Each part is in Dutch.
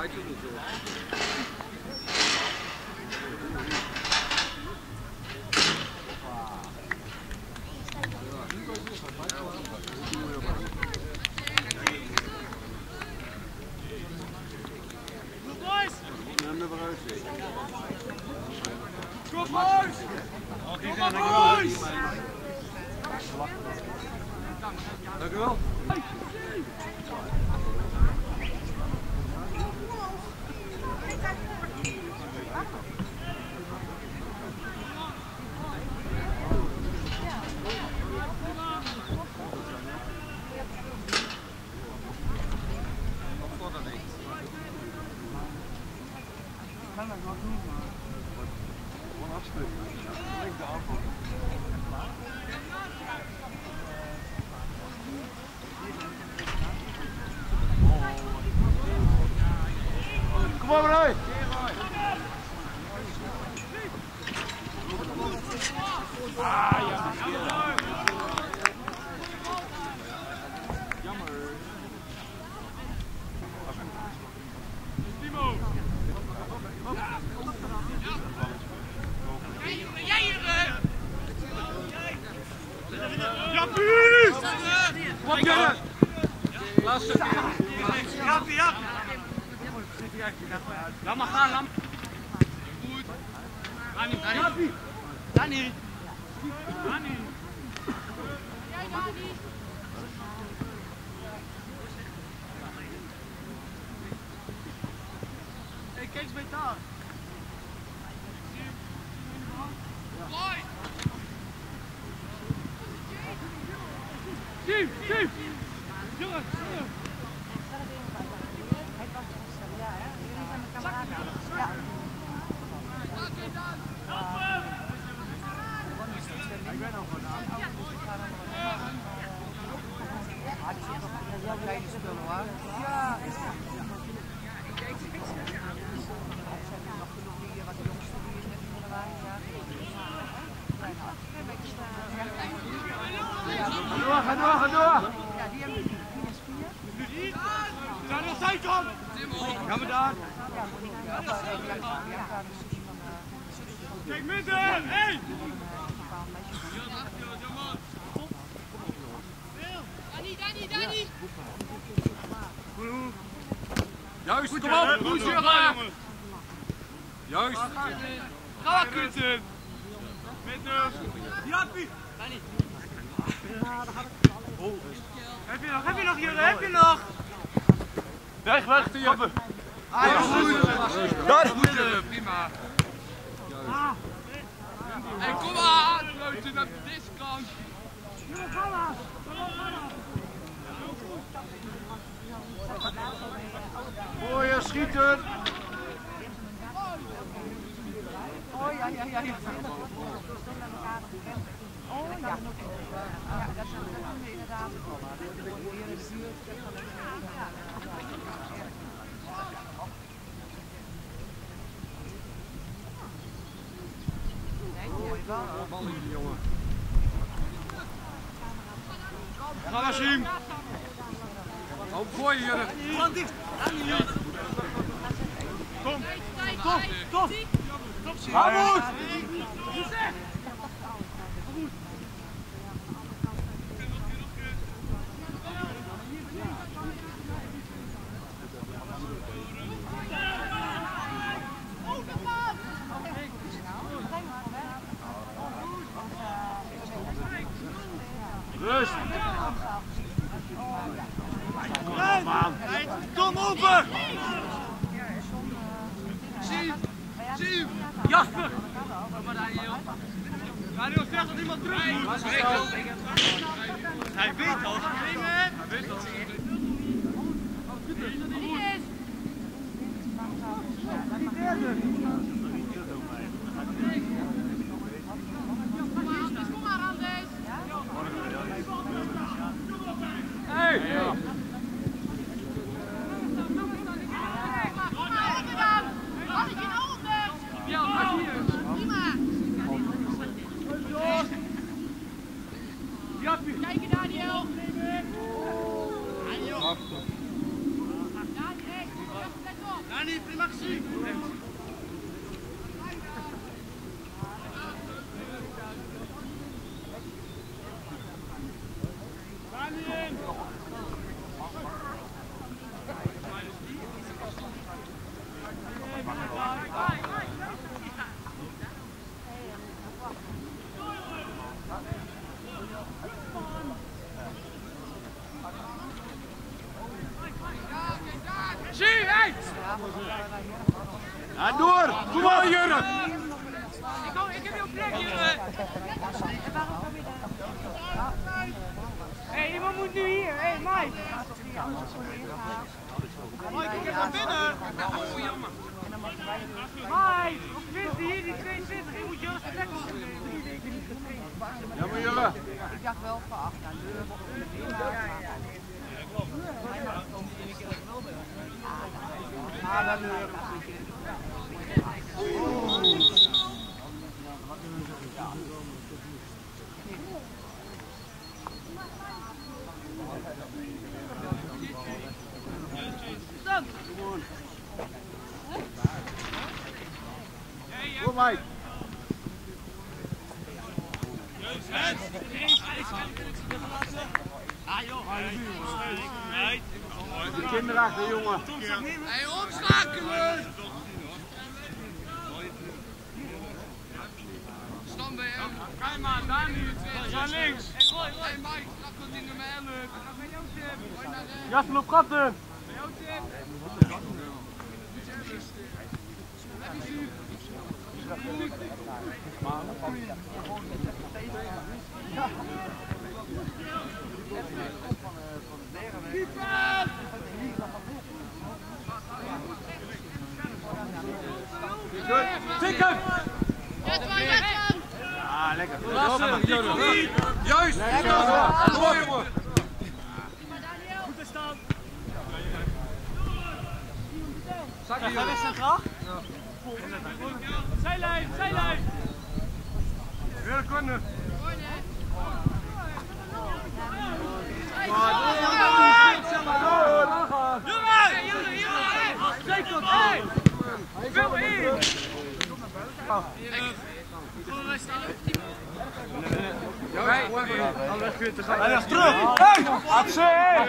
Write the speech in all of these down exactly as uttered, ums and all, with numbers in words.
Kom boys! Kom maar boys! Dank u wel. Kom maar eruit! Ah, ja. Jammer. Timo! Jij hier! Jappie! Kom jij! Laatste. Jappie, Jappie! Laat maar gaan, laat maar. Goed. Dani, Dani. Dani. Dani. Jij, Dani. Hé, kijk eens bij daar. Mooi. Zie, zie. Jongen, jongen. Ik ben al gedaan. Ja, die zit toch heel kleine spullen hoor. Ja. Wat de jongste die is net in januari. Ga door, ga door, ga door! Ja, die hebben vier. Ga nog zijn kant! Ga maar daar! Kijk midden! Hé! Danny, Danny, Danny! Juist, kom op! Goed, jongen! Juist! Ga kutten! Midden! Jappie! Danny! Heb je nog, heb je nog, jullie? Heb je nog? Weg, weg, de Jappe! Ah, ja, goed! Daar! Prima! Hé, kom aan! Leuten naar deze kant! Jongen, ga maar! Mooie schieten! Oh ja, ja, ja, ja. Oh ja. Ja, dat is inderdaad. Hier in de buurt. Mooi bal. Bal in die jongen. Ga maar zien. Hoop gooien jullie. Land dicht. Kom. Kom. Kom. Hou goed. Rust! Kom open! Zie! Zie! Jasper! Ja, die was slecht dat iemand terug moet. Hij weet al. Hij weet al. Kom maar, Anders! Hey! Kijk, Daniel! Daniel! Daniel! Dani, prima gezien. Zie, hé! Ja, door! Kom maar, Jurre! Ik heb jouw plek, Jurre! Hé, iemand moet nu hier. Hé, Mike! Mike, ik heb naar binnen! Oh, jammer! Mike! Op twintig, hier die tweeëntwintig. Je moet Jurre zijn plek opnemen. Drie weken niet getraind. Jammer, Jurre! Ik dacht wel van acht naar deur. Ja, ja, ja. Ah, dat leuk. Kom, Mike! Ah joh! De kinderen achter, jongen! Hé, opschakelen! Stand bij hem. Kijk maar, daar nu. Naar links. Hé Mike, trap dat ding naar mijn elf. Bij jou, Tim. Jasper op katten! Bij jou, Tim. Tikken! Ja, lekker. Juist! Mooi, jongen! Goed staan. Zak je weg centraal? Zijlijn, zijlijn. Weer een corner. Jongen! Jongen, jongen! Zeker! Hé! Veel in! Gewoon wij staan op tien. Hij ligt terug! Hey! A C!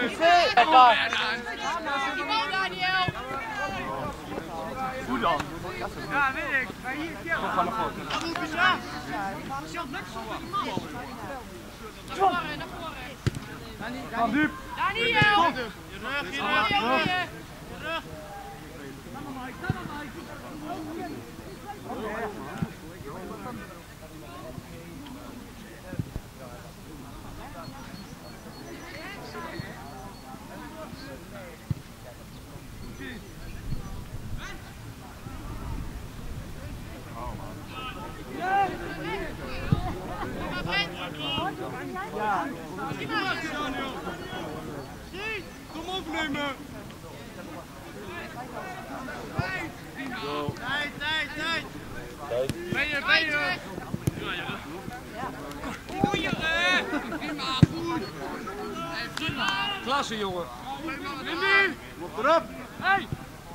Goed dan. Ja, weet ik. Maar hier, hier. Ga naar voren. Dat moet je aan. Zelf lekker zo met de man. Naar voren, naar voren. Van diep. Daniel! Je rug, je rug, je rug. Je rug. Ga maar, Mike. Ga maar, Mike. Kom opnemen! Tijd, tijd, tijd! Ben je, ben je? Doe je, hè? Prima, goed! Klasse, jongen! Lindy! Kom erop! Hey!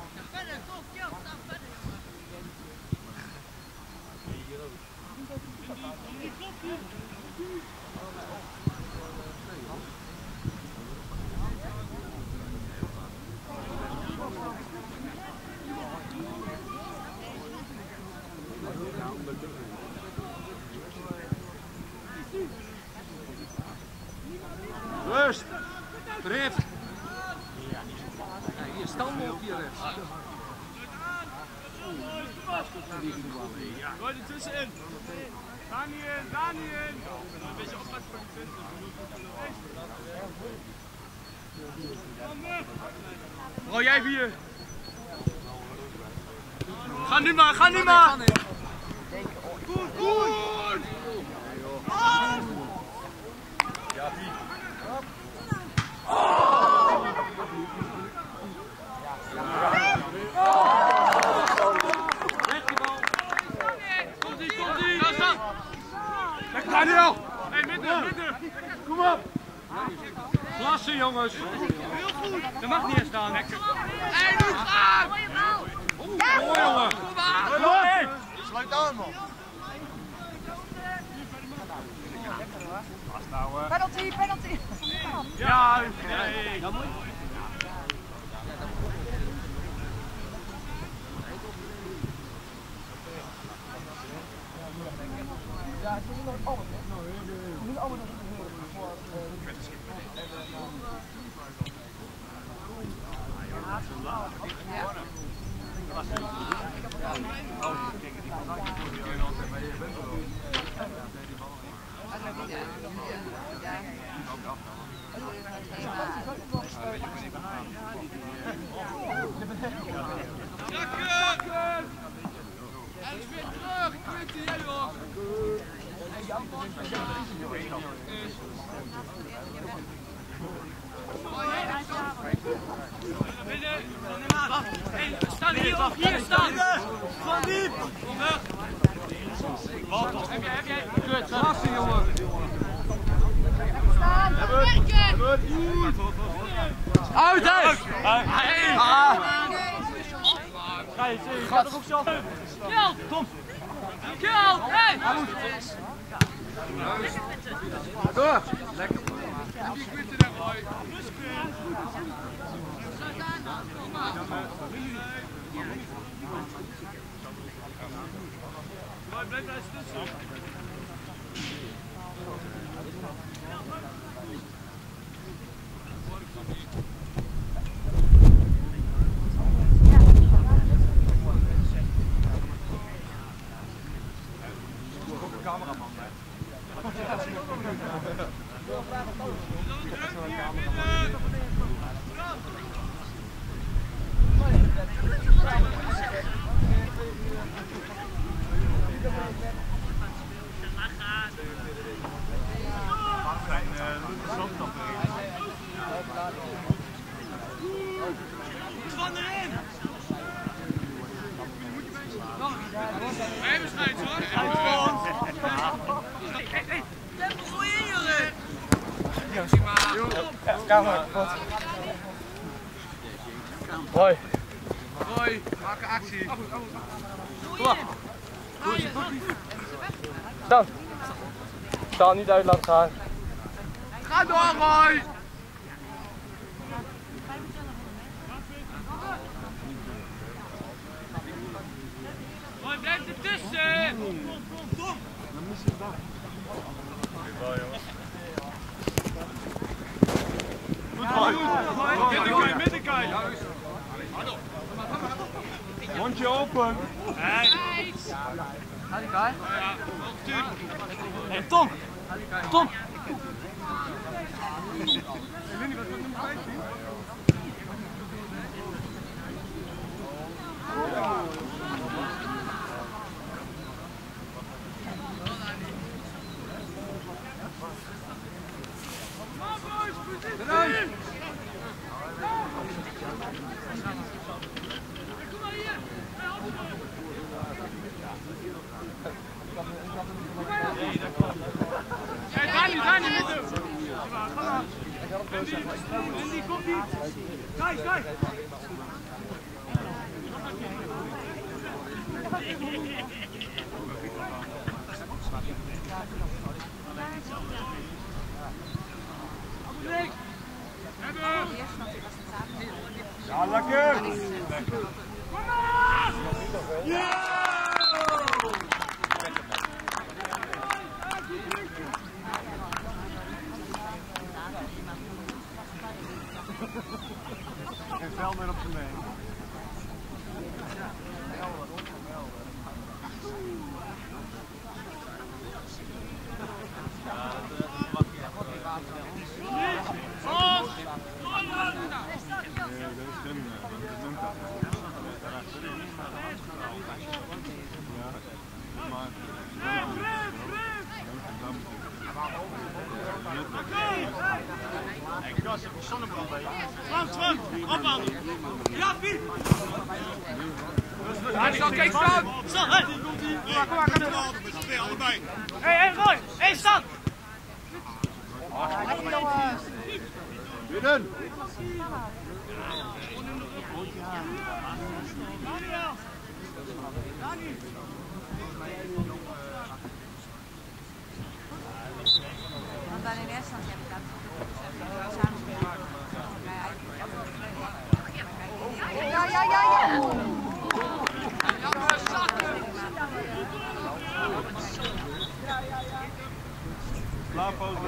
Rust! Drift! Ja, hier, stand op hier rechts. Gooi er tussenin! Ga niet in, ga niet in! Een beetje oppassen voor je punten. Oh, jij hier! Ga nu maar, ga nu maar! Goed, goed! Ja, wie? Komt ie, komt ie! Ga staan! Lekker Daniel! Hé, midden, midden! Kom op! Klasse, jongens! Heel goed! Dat mag niet eens staan. Hé, doe het aan! Mooi jongen! Kom maar! Sluit aan, man. Penalty, penalty. Ja, nee. Dat moet Ja, het is nog alles. Niet allemaal nog voor. En is weer terug! Quinty, jij joh! Staan hier of hier staan! Gewoon diep! Kom weg! Heb jij, heb jij? Kut, laatste jongen! Uit huis! Ga je zien, gaat toch ook zelf? Kjeld! Kom! Kjeld! Hé! Door! Lekker! En die Quinty daar gooi! Blijf daar eens tussen. Cameraman, hè? Van erin! Even schijt hoor! Tempo, gooi in jullie! Kamer, wat? Hoi. Hoi, maak een actie! Kom maar. Staan. Staan, niet uit laten gaan. Ga door, Roy! Hoi, blijf ertussen! Tom! Middenkai, middenkai! Mondje open! Ga die guy? Hey, Tom! Tom! Eruit! Hey, Dani, Dani, niet doen! Andy, komt niet! Kijk, kijk! Ja, lekker! Kom maar! Ja! Geen vel meer op zijn been. Frank, Frank, ophalen! Ja, Piet! Hij zal kijk staan! Stan, hé! Kom maar, kom maar, kom maar! Allebei! Hé, hé, Roy! Hé, Stan! Lekker jongens! Binnen! Want bij de restaurant heb ik dat samen. Ja, ja, ja, ja. Slaapauze.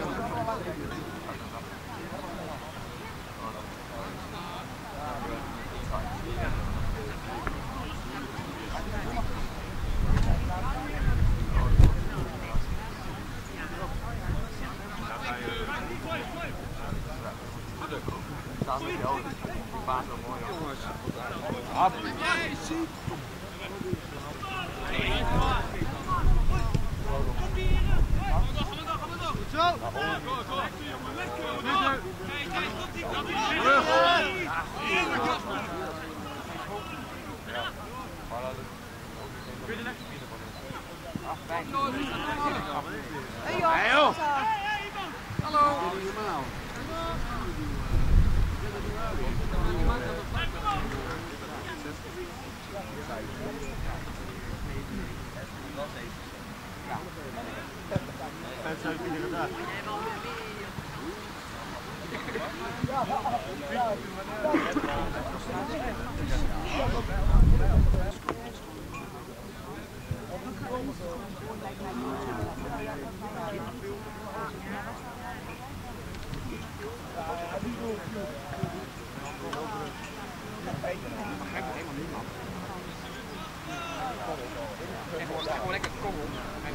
Hey joh. Hallo. Dat zou ik niet gedaan. Gewoon lekker kogel.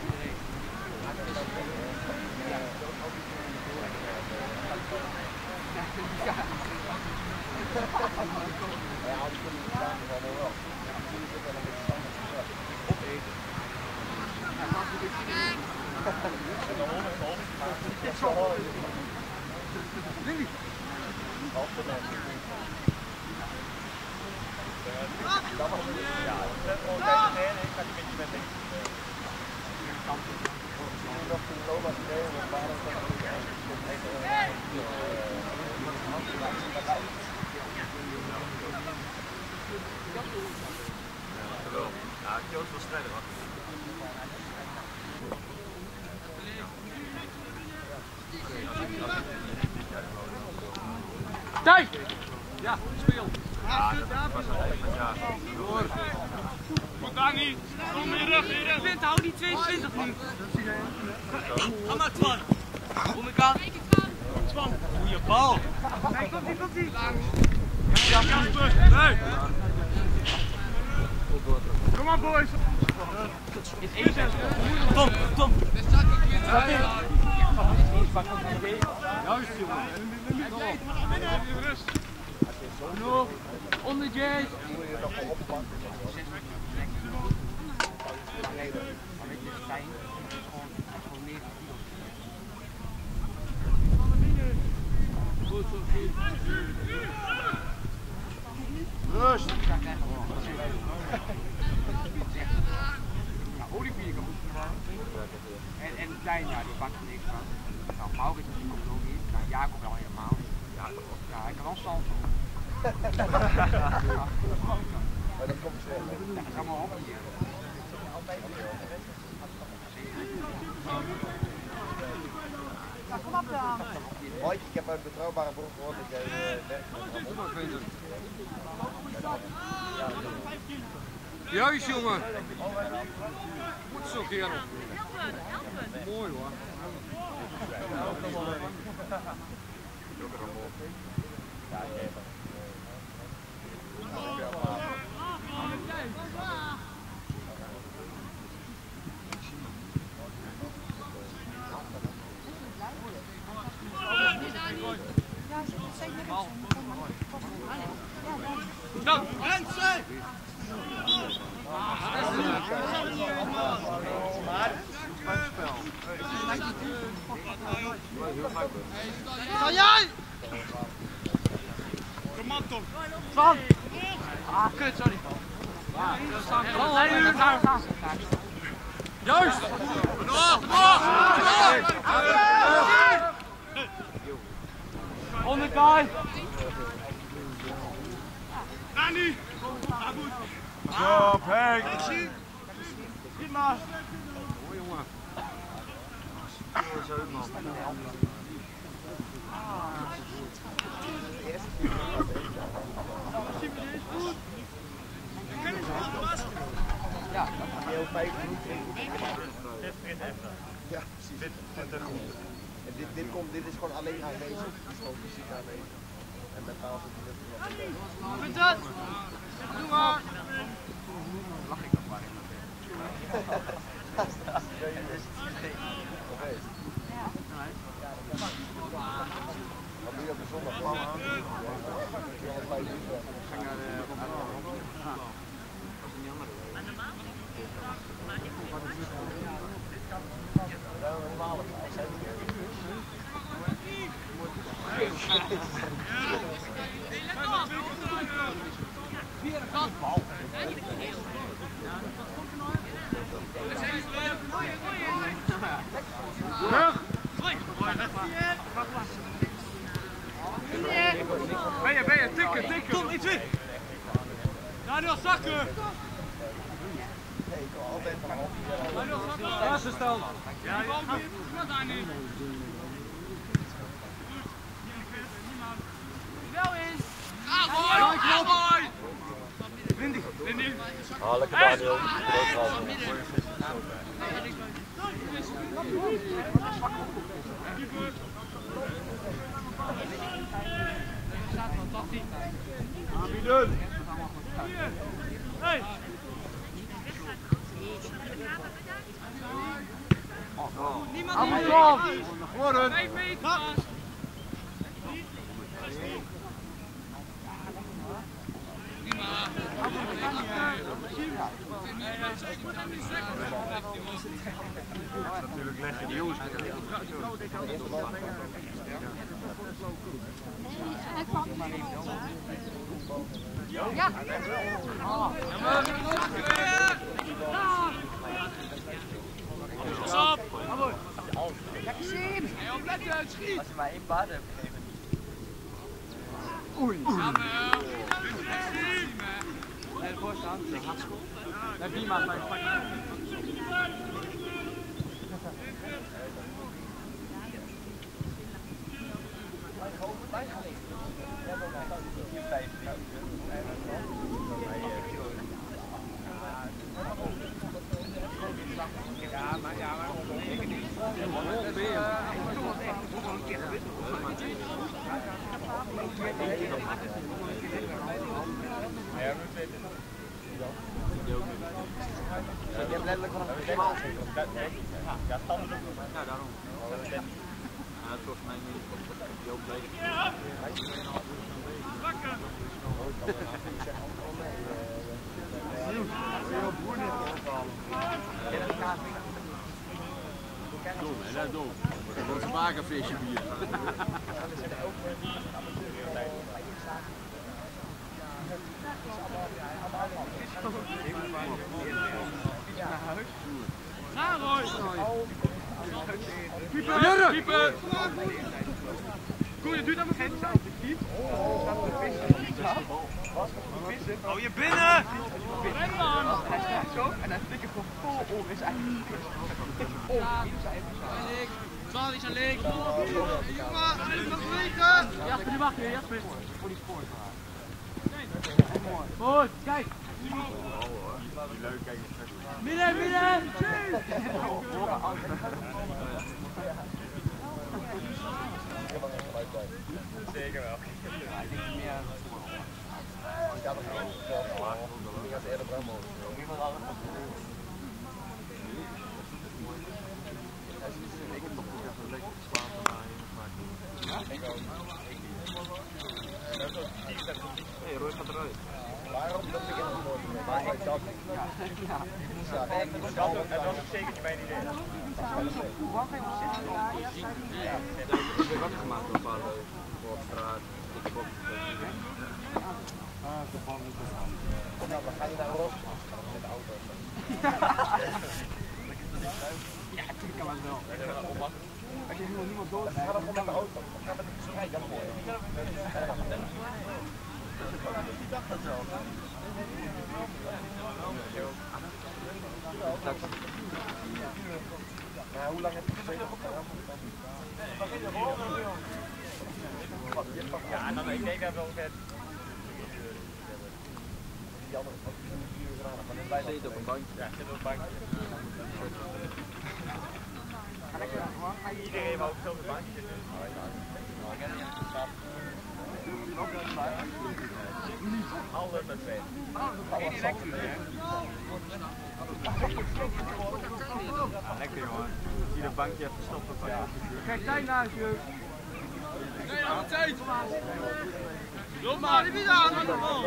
Kijk! Ja, speel. Ja, door. Goed daar niet. Kom in je rug, in je rug. Vindt, hou die tweeëntwintig nu. Ga maar, Twan. Onderkant. Twan. Goeie bal. Kijk, komt ie, komt ie. Ja, Jasper. Nee. Kom maar, boys. Tom, Tom. Juist, jongen. Rust. Nog. Onder Jay. Rust! Olivier kan moeten gaan. En, en Klein, ja, die pakt er niks van. Nou, Maurits die komt ook niet. Nou, Jacob wel helemaal. Ja, ja, hij kan wel salto. Maar dat komt zo. Ja, dat is allemaal op hier. Nou, kom op dan. Mike, ik heb uit betrouwbare bron gehoord dat jij uh, werkt met Juist, jongen. Goed zo, kerel. Mooi hoor. Dan, mensen! Ga jij! Kom op, Tom. Van! Ah, kut, sorry. Juist! Nog, nog! Onderkant! Dani! Ga goed! Stop, Henk! Prima! Mooi jongen. Zo man. Ja, Heel vijf minuten. Ja, precies. Dit is te goed. En dit, dit, komt, dit is gewoon alleen aanwezig. Het is gewoon fysiek aanwezig. En mentaal zit hij net nog Punt het! Doe maar! lach ik nog maar even. Wat doe je op de zondag? Ging naar de was niet andere. Ben je, ben je, tikken, tikken! Kom, iets in! Daniel, zakken! Daniel, zakken! Eerste stand! Ja, ja, ja, Daniel! Wel in! Ga mooi! Ga mooi! Windy, Windy! Ah, lekker Daniel. Aanbieden! Hey! Niemand op! Worden! vijf meter! Natuurlijk leg je die jongens met de Ja. Stop! Lekker zien! Hey, opletten, schiet! Als je maar één paard hebt gegeven. Oei! Nee, voor staan. De hartschool. Nee, wie maakt mijn pak? Ja, maar ja, maar ik niet. Je hebt letterlijk vanaf de dek aangegeven. Ja, standen ook nog. Ja, daarom. Ja, het volgens mij niet. Joop bleef. Wakker! Dom, hè? Dat is dom. Dat is een wagenvisje bier. Ga, Roy! Piepen! Piepen! Kom je, doe dat maar even. Oh, je binnen! Ren dan! Hij staat zo en hij flikkert gewoon vol om. Is eigenlijk om. Zal is aan leeg. Jongen, even nog weten! Jasper, die mag je, Jasper. Voor die spoor. Goed, kijk! Leuk, kijk. Midden, midden! Zeker wel. Ik had er gewoon ik had eerder brand mogelijk. Ik heb toch nog even lekker geslapen bij je. Ik ook. Hé, Roy gaat eruit. Waarom? Dat vind ik echt mooi. Maar ik dacht, ja, Het was ook zeker mijn idee. Ik ben wakker gemaakt door vader op straat. Dikke bok. nou, dan ga je naar Ros met de auto. Ja, ik kan het wel. Als je helemaal niemand dood Ga dan gewoon met de auto. Ga met de strijd, dat is mooi. Die dacht dat zelf. Ja, hoe lang heb je gezeten? Ja, en dan ik denk dat wel vet. Die andere was vier uur gedaan, maar dan Zit op een bankje. Ja, zit op een bankje. Iedereen mag ook zo op de bankje zitten. Alles met vet. Lekker jongen. Ieder bankje even stoppen. Kijk, tijd naast je. Nee, aan de tijd! Loop maar, die niet aan, aan de bal!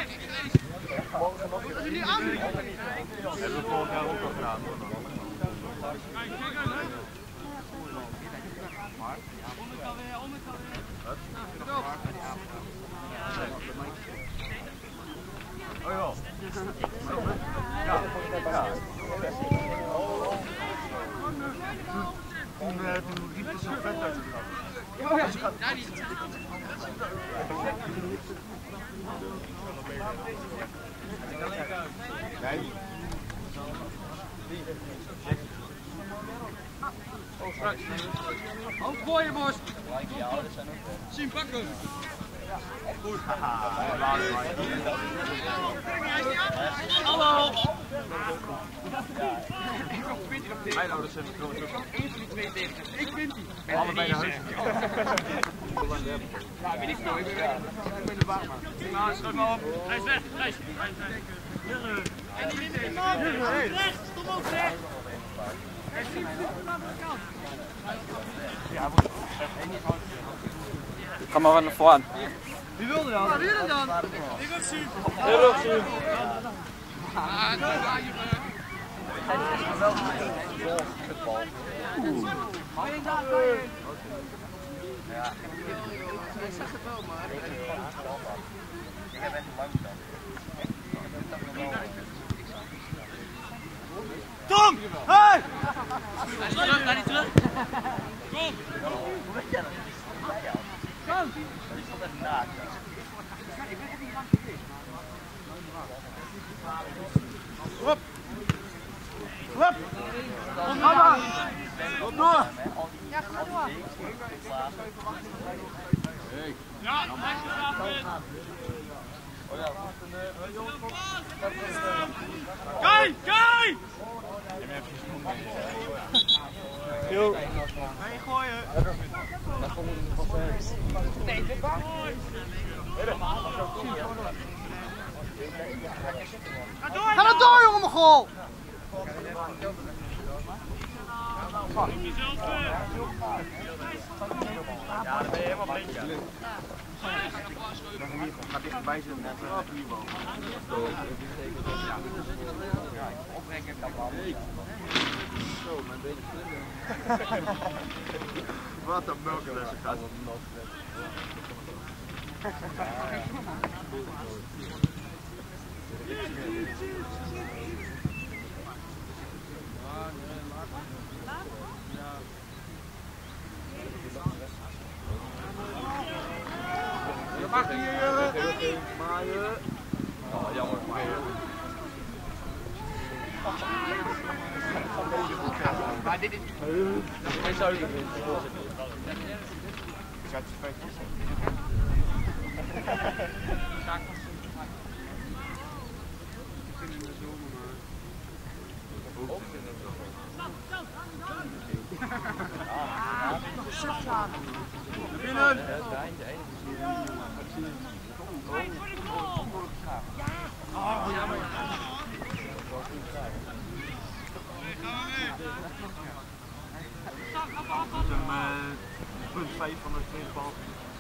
Als je niet aan doet! Dat hebben we vorig jaar ook al gedaan hoor. Kijk, kijk uit! Onderkant weer, onderkant weer! Wat? Oh joh. Ja. Toen riep het zo vet uit. Ja, die... Nee. Oh, straks. Ook voor je borst. Zien pakken. Goed. Hallo. Mijn ouders zijn gewoon terug. één van die twee tegen. Ik vind die. Allebei de huis. Ja, weet ik veel. Ik ben weg. Ik ben de barman. Nou, schrijf maar op. Hij is weg. Hij is weg. En die neemt hem op. Rechts. Kom op, rechts. Ga maar naar voren. Wie wilde dan? Wie wilde dan? Ik wil zien. Ik wil zien. Ah, dat is waar je bent. Ja, ik zag het wel, maar ik heb echt een lang staan. Tom! Hey! Hij is terug, hij is terug. Kom! Hoe weet jij dat? Kom! Die stond echt naakt. Ik ben echt niet lang geweest. Hop! Hop! Ga maar! Kom door! Ja, ga door. Ja, hij is er af in. Kijk, kijk! Yo. Hij gooien. Nee, dit was. Ga maar door, jongen, mijn goal! Ja, dan ben je helemaal blind. Ja. Ga dichterbij zitten net als een kniebal. Ja, opbrengen kan wel. Zo, mijn benen. Wat een melklessen gaat. Mag hier, Maaien. Oh, jammer. Maar dit is... Hij zou je vinden. Ik zou het feitjes Binnen! Oh, jammer. punt vijf van de tweede bal.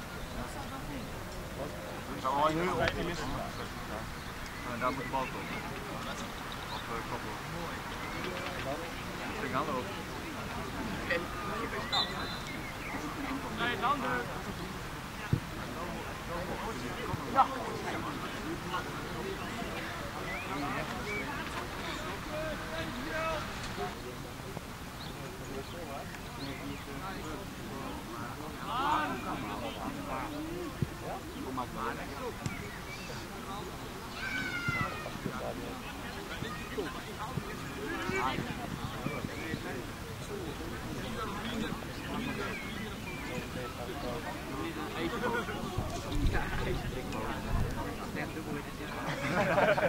Ik zou wel heel optimistisch zijn. Daar moet de bal komen. Of uh, koppel. Ik handen op. Nee, handen. Ja.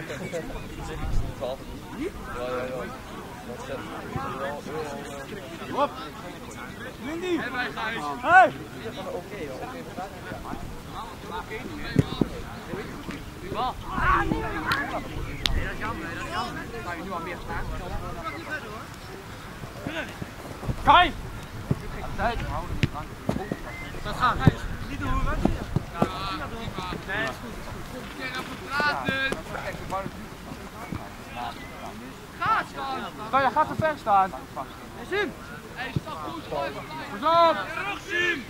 Ja, ja, ja. Dat zet Op! Lindy! Hey! oké, oké, Bal. Nee, dat is jammer. Dat is jammer. Dan kan je nu al meer staan. Kai! Dat gaat. Niet de hoeren. Nee, is goed. Keer even praten. Ga staan. Kai, je gaat te ver staan. Sim. Hey, stap goed. Pas op! Terug, Sim.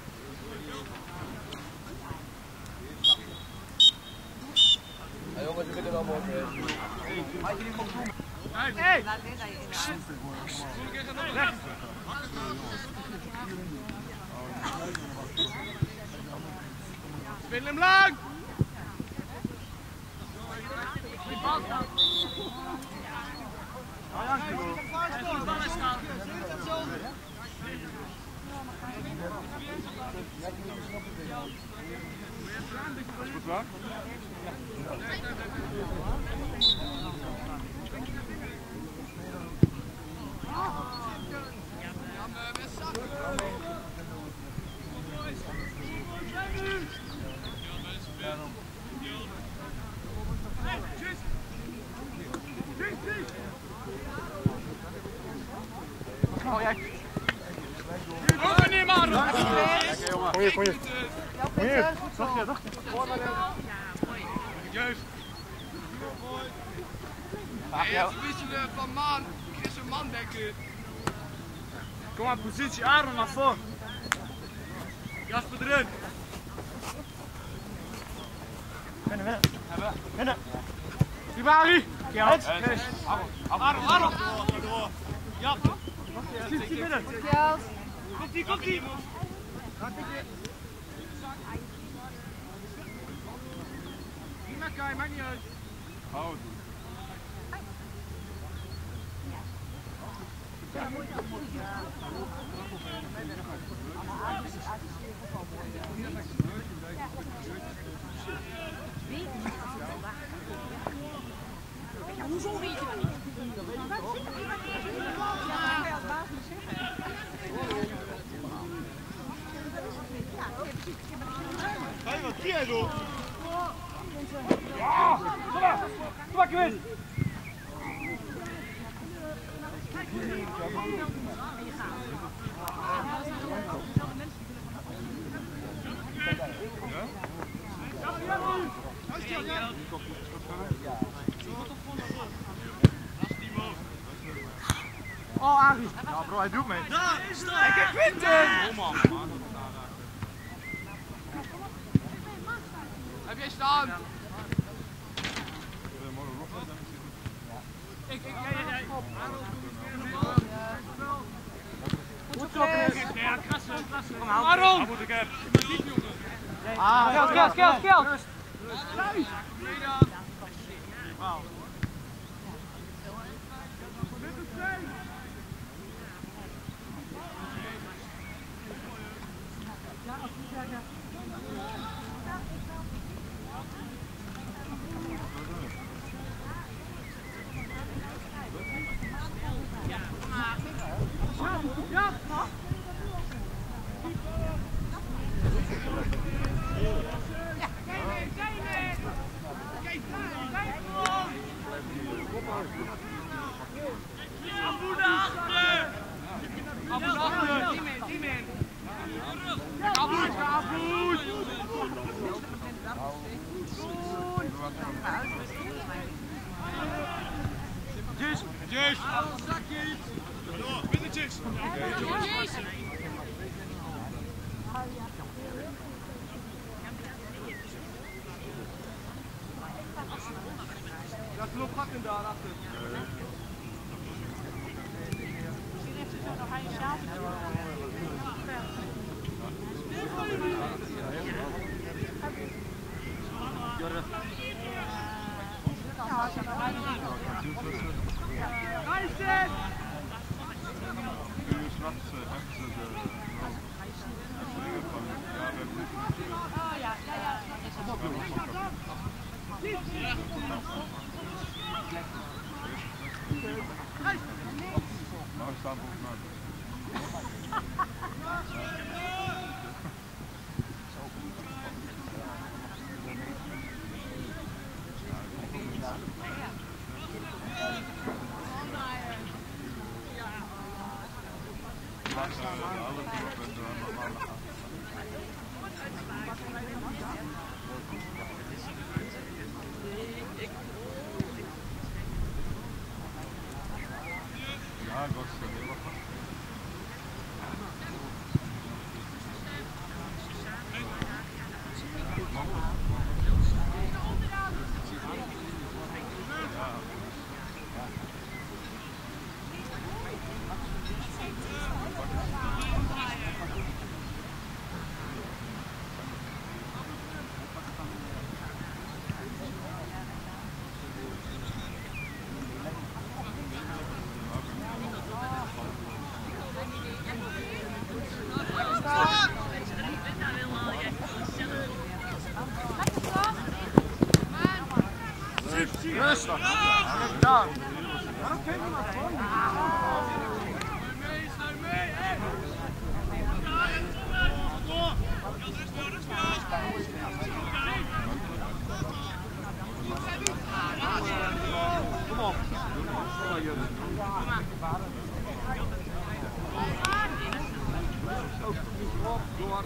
Ja, jongens, we kunnen wel mooi geweest. Hey. Laat dit aan je inhouden. Recht. Speel hem lang. Goed waar? Oh, jij. Oh, nee, maar. Kom hier, kom hier. Kom hier. Dacht je, dacht je. Juist. Eerst wisselen van man. Chris een man dekken. Kom maar, positie, Aaron naar voren. Jasper erin. Binnen, binnen. Binnen. Sibari. Kjeld. Aaron, Aaron. Ja. Zit hij binnen? Kjeld. Komt ie, komt ie. Prima, Kai, maakt niet uit. Oh, Hoezo weet je dat niet? hey, wat zie jij zo? Ja! Kom maar! Kom maar, Quinn! Oh, Arie! Ja, bro, hij doet mee. Daar is het! Ik heb Quinten! Kom man, man. Heb jij staan? Ik, ik, jij, jij. Goed zo, Chris. Ja, krassen, krassen. Kom maar, Aaron! moet ik hebben. Ah, Kjeld, Kjeld, Kjeld, Kjeld. Wauw. Yes! Binnetjes! Dat loopt gat in daar achter. Oh ja, ja, ja. Maar we staan volgens mij. Ja, ik was heel wat. Rustig! Kijk daar! Waarom kijk je maar voor? Mee, sluit mee! Kom op! Door!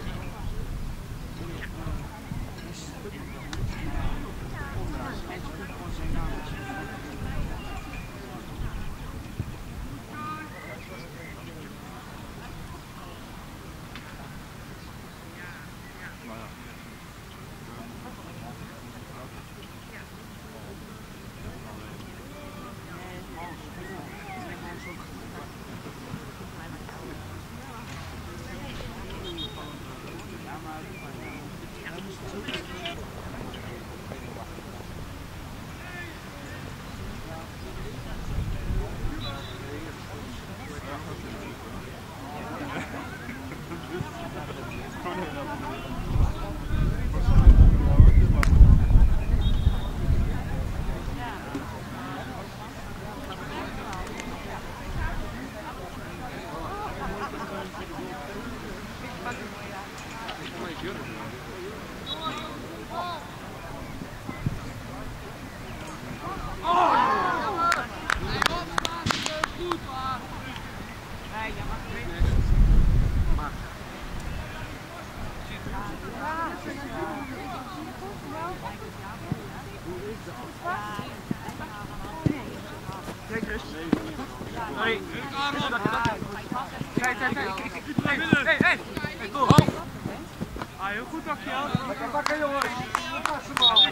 Sorry. Kijk, kijk, kijk. Hey, hey, hey. Hey, kom. Ah, heel goed, dankjewel. Lekker pakken, jongens. Pas hem al.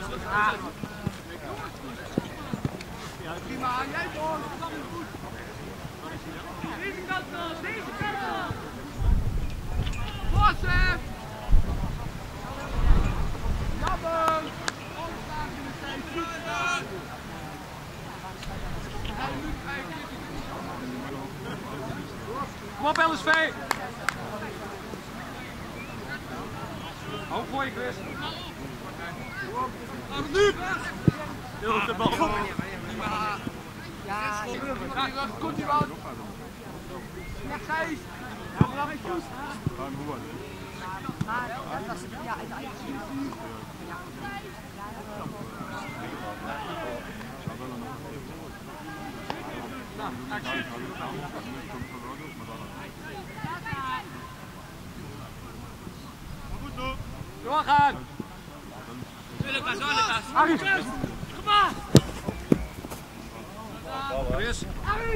Ja, prima. Jij door. Dat is goed. Deze kant dan, deze kant dan. Forse. Jammer. Ontstaan in de tijd. Kom op, L S V! Hoog voor je, Chris. Nu! Heel de bal. Ja, ja, komt die bal. Ja, Gijs. Ja, maar hij goed. Maar dat is ja, nou, actie. Doorgaan! Lucas, hoor, Lucas! Harry! Kom maar! Chris! Harry!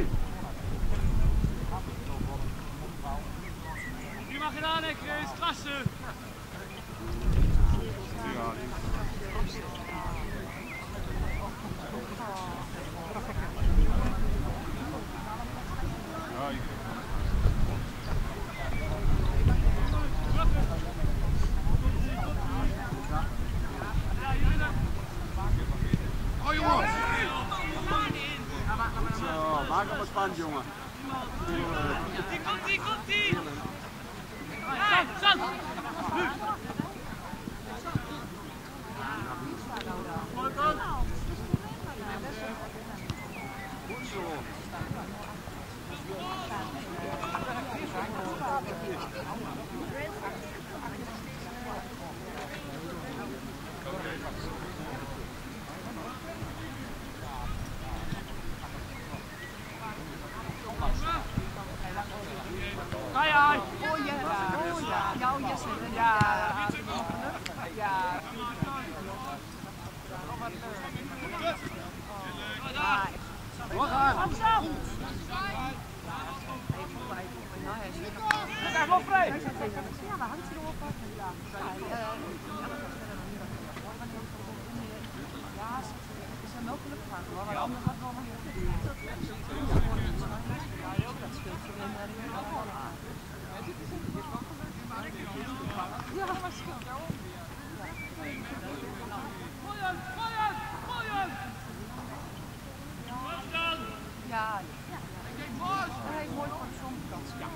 Prima gedaan, hè, Chris! Klasse! Maak hem maar spannend, jongen. Die komt, die komt, die! Zand, zand! Nu! Mooi, waar hangt hij erop? Ja, ja, ze zijn wel gelukkig aan hoor, maar de andere gaat wel nog heel goed. Ja, ook dat scheelt voor hem. Ja, maar scheelt wel. Ja, ja. Hij heeft mooi voor de zomerkant. Ja.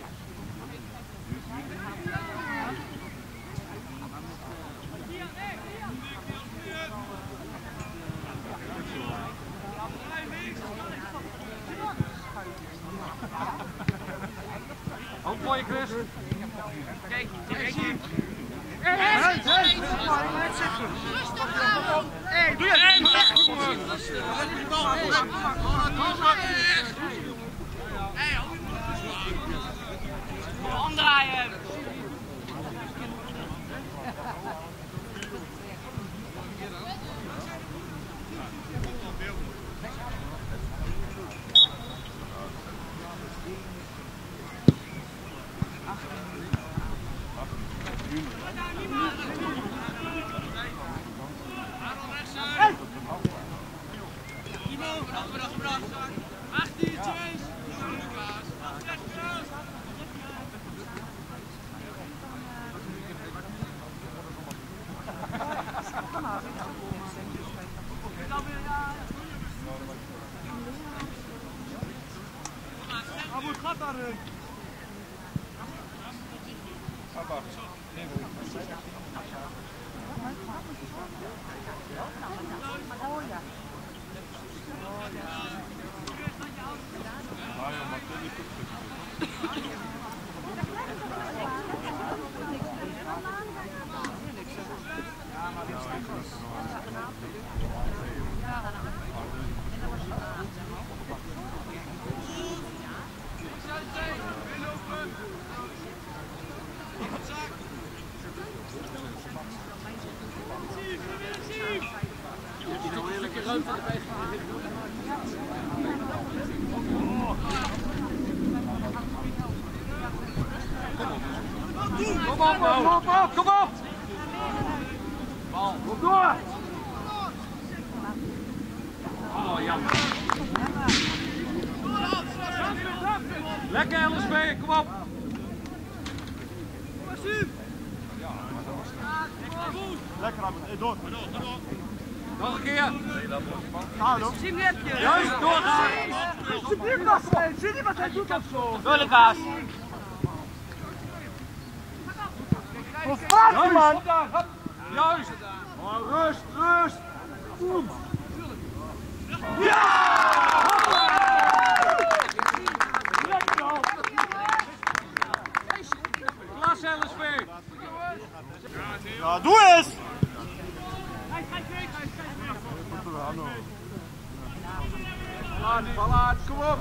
Ook mooi, Chris. Kijk, kijk hier. Hey, hey, hey, doe je Omdraaien. Wat gaat daarin? Oh ja. Kom op, kom op, kom op! Bal, kom door! Oh, jammer. Lekker L S B, kom op! Lekker, door. Nog een keer! Ga dan. Juist, doorgaan! Alsjeblieft, Marcel. Zie je wat hij doet of zo? Door de kaas. Juist, man. Juist! Oh, rust, rust. Boom. Ja! Klas L S B! Ja, doe eens! Ballard, Ballard, kom op!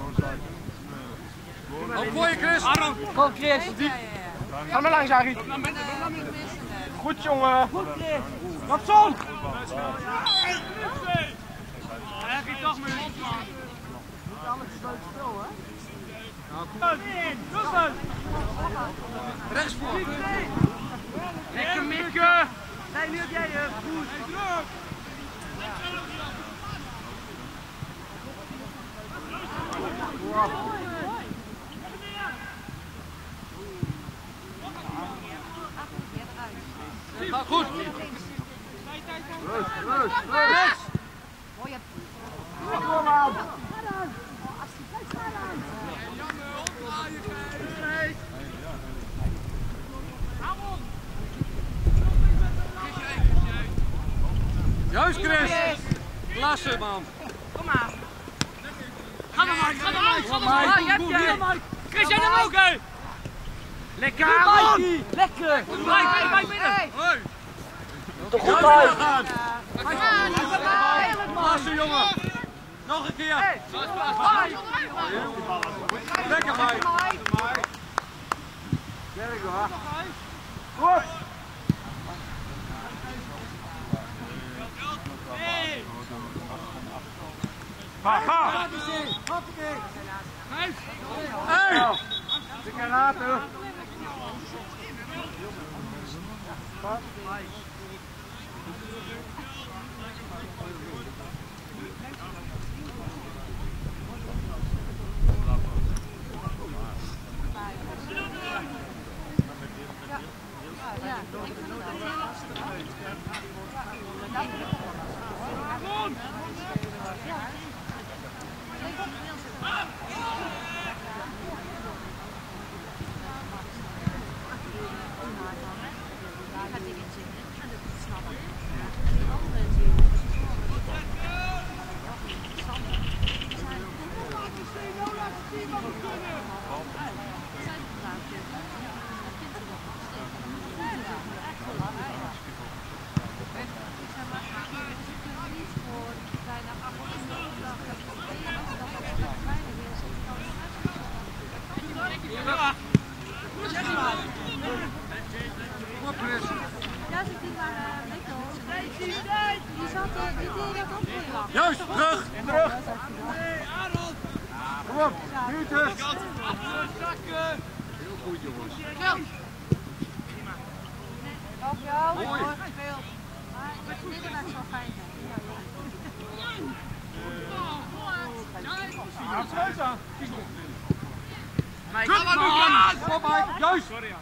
Ook voor je, Chris! Kom Chris. Ga maar langs, Arie. Goed, jongen. Goed, Chris. Rapson! Hij heeft toch meer op, man! Niet alles is leuk spel, hè? Rechtsvoor! Lekker Mikke. Nee, nu heb jij je goed. Ga goed! Rust, rust, rust! Mooie. Kom maar! Juist, Chris! Klasse, man! Kom maar. Ga maar Mike, ga maar Mike, ga Mike, maar goed, goed, hier, Mike. Chris, jij dan ook, hè? Lekker, man! Lekker! Mike, Mike, Mike, binnen! Hoi! Toch goed uit! Klasse, jongen! Nog een keer! Lekker, Mike! Werk hoor! Goed! Ga, ga! Hey! De karate! Juist, terug! Terug! Kom op, nu terug! Heel goed jongens. Op jou, mooi gespeeld. Maar het middenveld zal fijn zijn. Kom maar, Lucas! Kom maar, juist! Mooie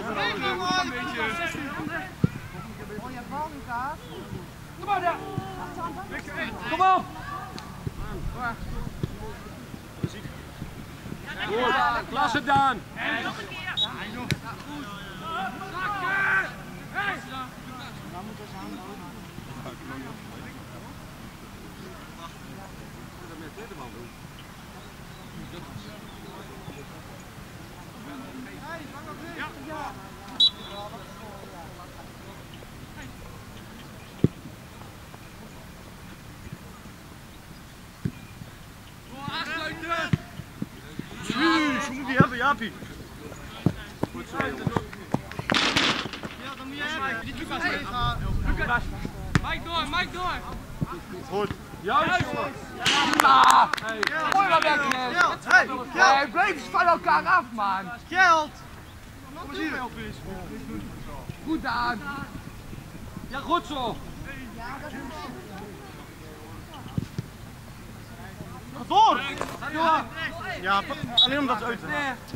bal, Lucas. Kom maar, daar! Kom op! Goed, klasse Daan! Jeez, hoe moet die hebben, Jaapie? Goed zo jongens. Ja, dan moet jij hebben. Niet Lucas meegaan. Lucas! Mike door, Mike door. Goed. Juist jongens! Ja! Mooi wat weg! Hey, Hey, blijf eens van elkaar af man! Geld! Kom eens hier. Goed Daan! Ja goed zo! Ga voor! Ja, alleen omdat het uit is.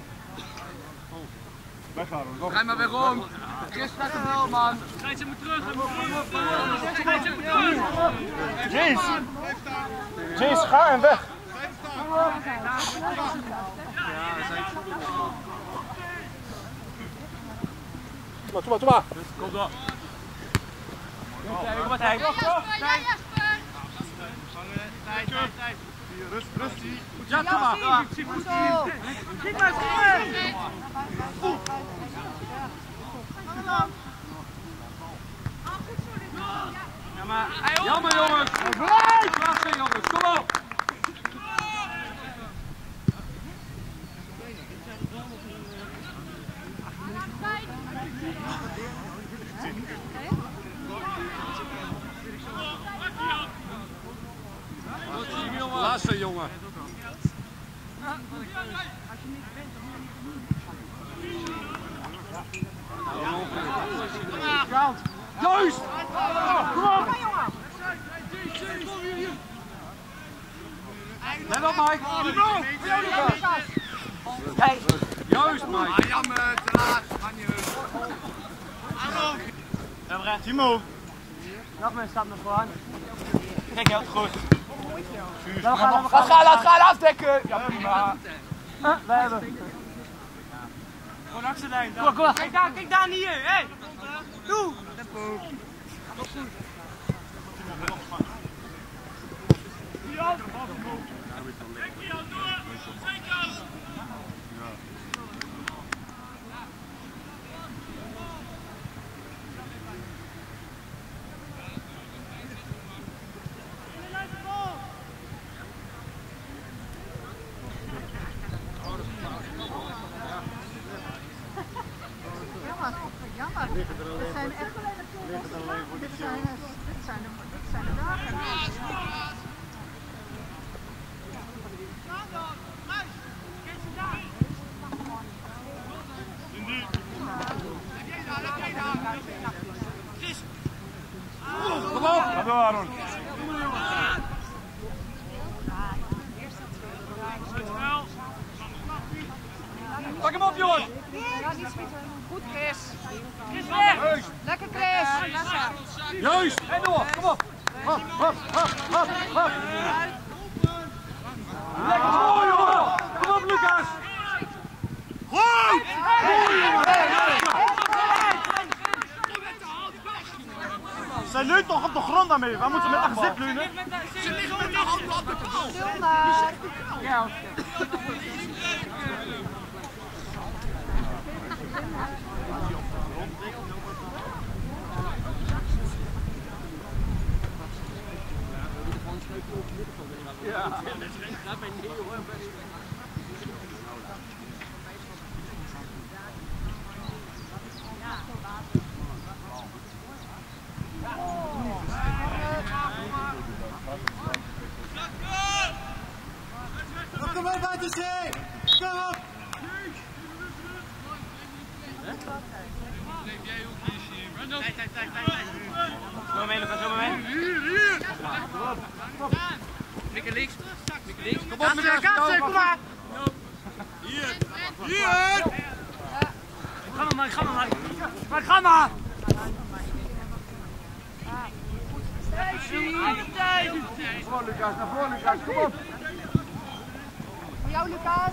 Weggaan hoor. Ga maar weer rond! Chris staat er wel man! Schijt ze me terug. Schijt ze me terug. Jace! Jace, ga en weg! Kom maar, kom maar, kom maar! Kom door! Kom maar, Tijn. Rust, rust. Ja, kom maar! Kijk maar, Jammer jongens! Klasse jongens, kom op! Klasse jongen! Juist! Kom op! Let op Mike! Hey. Juist Mike! Ah, jammer, te laat. Kan je. Hallo. Timo! Nog meer stap naar voren. Kijk, heel goed. Laat gaan, laat gaan, laat gaan, afdekken! Ja, prima. Huh? Wij hebben. Gewoon achterlijn. Kom, kom. Kijk daar, kijk daar niet hier. Hé! Doe! Tempo. Ja. Jammer. Dit zijn echt. Dit zijn, dit zijn, dit zijn de dagen. Goed, Chris. Chris weg. Lekker, Chris. Juist. En door. Kom op. Hop, hop, hop, hop, hop. Lekker mooi, jongen. Kom op, Lucas. Goed. Zij leunt nog op de grond daarmee. Waar moeten we met haar gezicht leunen? Ze liggen met de handen op de bal. Stil maar. Ja. Ja. Kom op, buiten zee! Kom op! Tijd, tijd, tijd, tijd. Zo mee, Lucas, zo mee. Hier, hier! Mikke links. Mikke links. Kom op, Lucas, kom maar. Hier! Hier! Ga maar, Mike, ga maar, Mike. Maar ga maar! Kom op, Lucas, naar voren, Lucas, kom op! Voor jou, Lucas.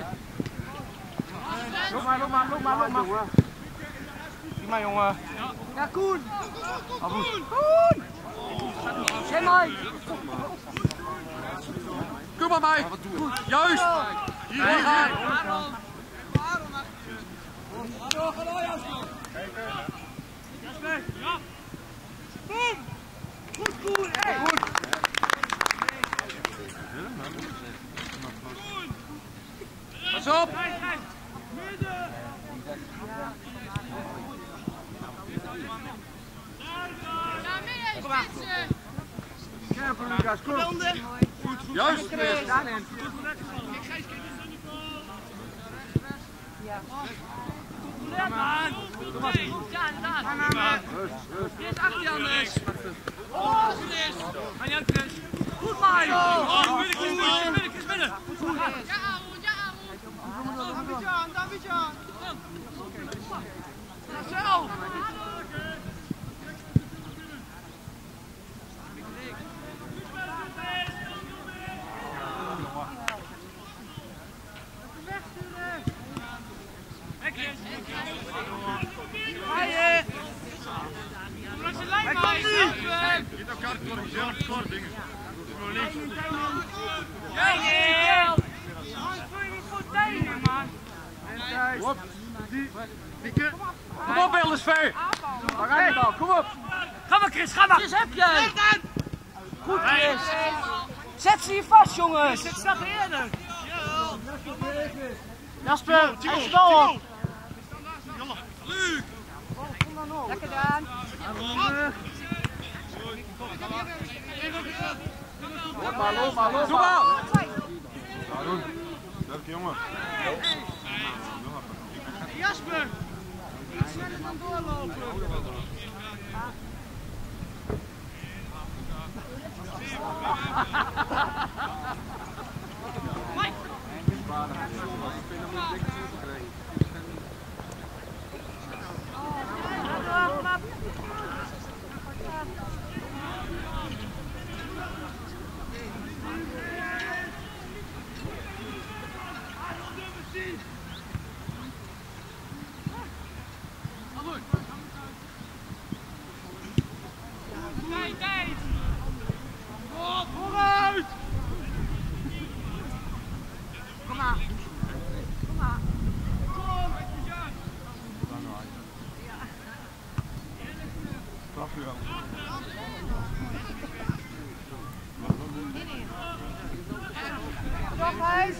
Loop maar, loop maar, loop maar, loop maar. Zie maar, jongen. Ja, Koen. Al goed. Koen! Zeg maar. Kom maar, Mike. Juist. Hier, hier, hier. Jasper, ja! Boom! Goed, Koen! Goed. Pas op! Midden! Kom maar. Scherper, Lucas, kom. Juist, Chris. Ja. Ja, man! Kom maar! Ja, inderdaad! Hier is achter je anders! Oh, goed is! Ga niet uit, Chris! Goed, Mike! Oh, midden, Chris, midden, midden, Chris, midden! Ja, Aaron, ja, Aaron! Davidjan, Davidjan! Ja, zo! Kom op, L S V! Waar ga je dan? Kom op! Ga maar, Chris, ga maar! Chris, heb je? Goed, Chris! Zet ze hier vast, jongens! Dit staat eerder! Jasper, pas je bal op! Luc! Lekker gedaan. Loop maar, loop maar, loop maar! Leuk jongen. Jasper! Niet sneller dan doorlopen! Tijd, tijd! Op, vooruit! Kom maar. Kom maar. Kom! Straf je wel. Nog eens.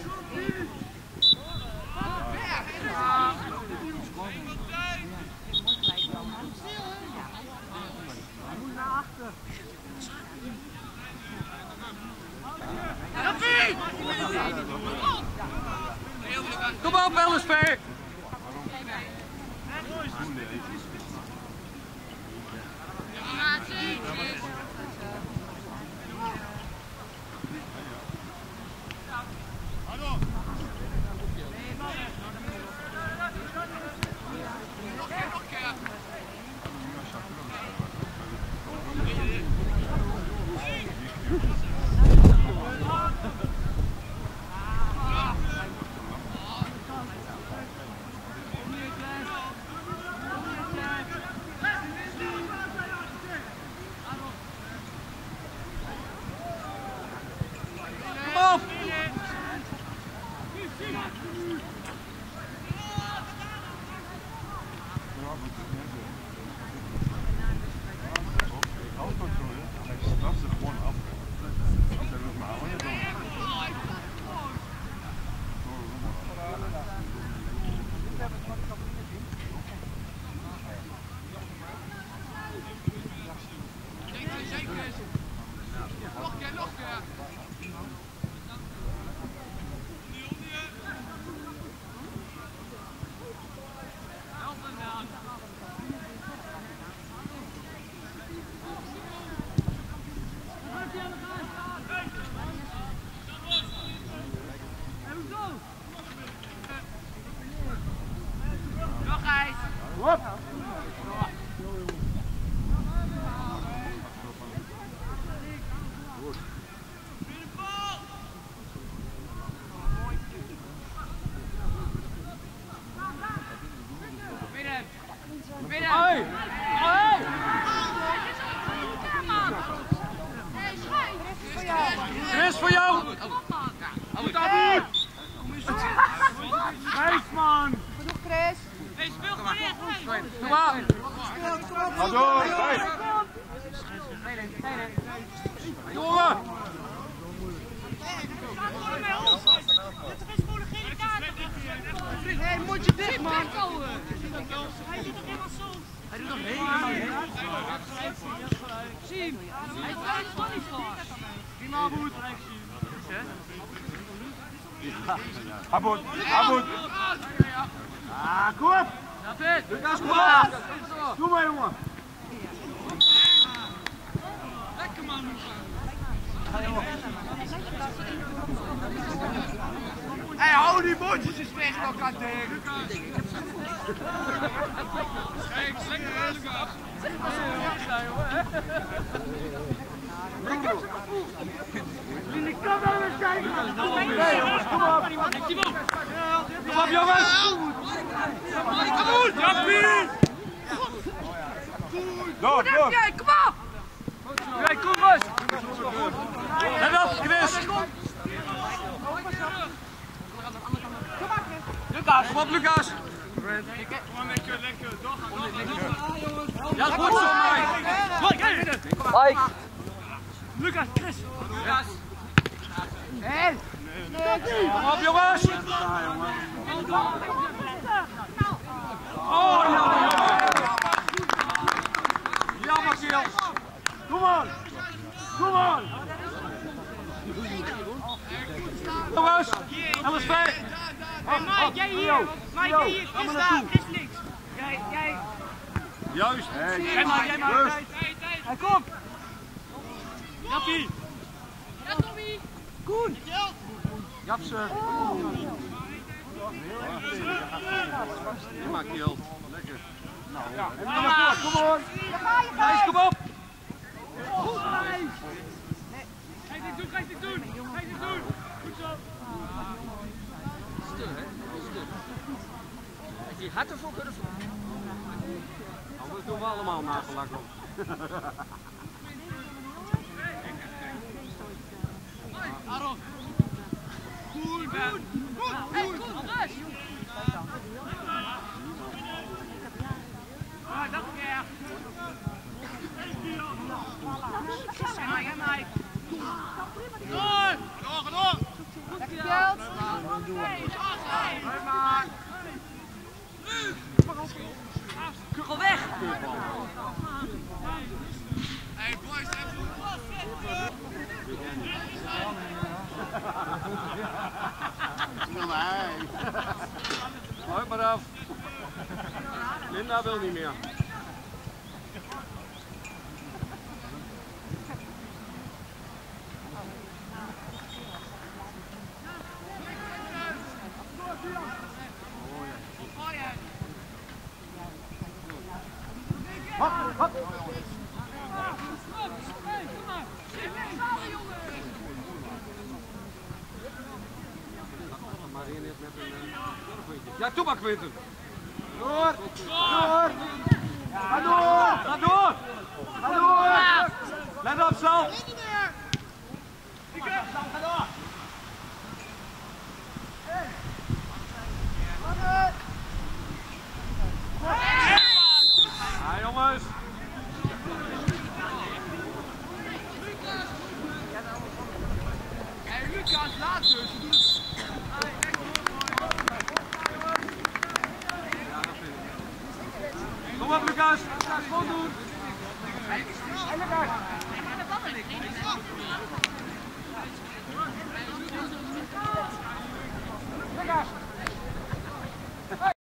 Kom op, L S V! Chris, voor jou! Goed, Abu! Nice, man! Genoeg, Chris. Hey, speel gewoon in! Kom maar! Ga door! Jongen! Nee, mondje dicht, man. Hij doet toch helemaal zo? Hij doet toch helemaal zie hem. Hij is wel niet voor. Prima, Aboed. Aboed, Aboed. Ah, kom op. Lucas, kom op. Doe maar, jongen. Lekker man, Hé, hou die mondjes eens weg, dan kan tegen. Kijk, lekker Lucas. Ik kan wel eens kijken. Kom op. Kom op, jongens. Goed, Jappie. Door, door. Kom op. Kijk, kom eens. Let op, Chris. Lucas, kom op, Lucas. Gewoon lekker, lekker. Doorgaan, doorgaan. Ja, goed zo, Mike. Mike. Lucas, Chris. Lucas. Hé. Kom op, jongens. Oh, jammer. Jammer, Kiel. Kom on. Kom on. Jongens, alles vrij. Hey, Mike, jij hier. Mike, jij hier. Chris daar, Chris links. Jij, jij. Juist. Jij maar, jij maar. Hij komt. Jappie. Ja, Tommy. Koen. Japse. Prima, Kiel. Lekker. Ja, en dan maar voor. Kom on. Gijs, kom op. Ga je dit doen, ga je dit doen. Ga je dit doen. Goed zo. Stil, hè? Stil. Als je hard ervoor kunnen voelen. Anders doen we allemaal nagelak op. Aaron. Goed, man. Goed, goed, goed. Ah, dat is erg. Ja, ja, Mike. Door! Door, door! Lekker geld. Kugel weg! Hey, boys, even Nee. Gooi maar af. Linda wil niet meer. Hop, hop. Ja, toe maar, Quinten. Door, door. Ga door, ga door. Ga door. Let op, Sal. Ga door. Ja, jongens. Hey, Lucas, laat dus. Ze doen het. Kom op, Lucas. Lucas, gewoon doen. Hey, Lucas.